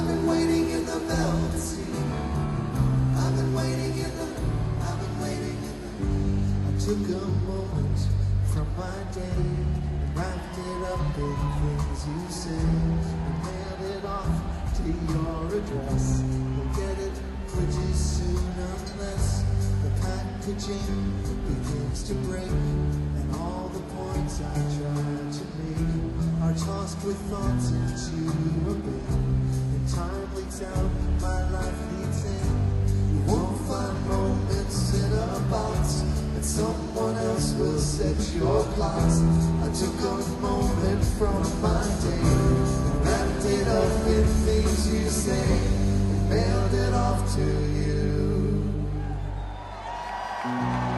I've been waiting in the velvet sea. I've been waiting in the, I've been waiting in the. I took a moment from my day and wrapped it up in things you say and mailed it off to your address. You'll get it pretty soon unless the packaging begins to break and all the points I tried to make are tossed with thoughts into a bin. And time leaks out, my life leaks in. You won't find moments in a box, and someone else will set your clocks. I took a moment from my day and wrapped it up in things you say and mailed it off to you.